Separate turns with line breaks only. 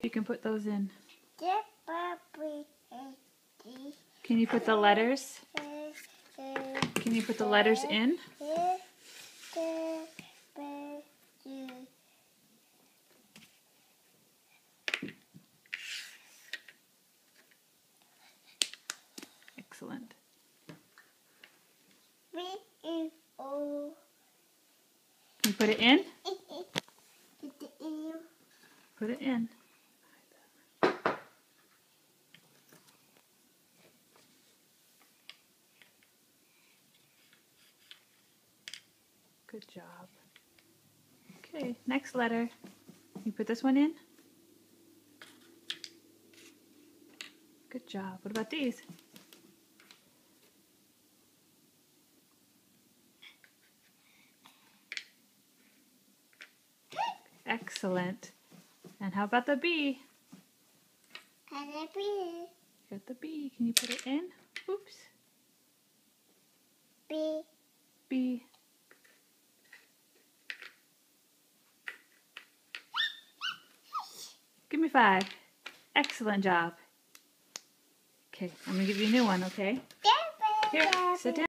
You can put those in. Can you put the letters? Can you put the letters in? Excellent. Can you put it in? Put it in. Good job. Okay, next letter. You put this one in? Good job. What about these? Excellent. And how about the B? You got the B. Can you put it in? Oops. B. Give me 5. Excellent job. Okay, I'm going to give you a new one, okay? Here, sit down.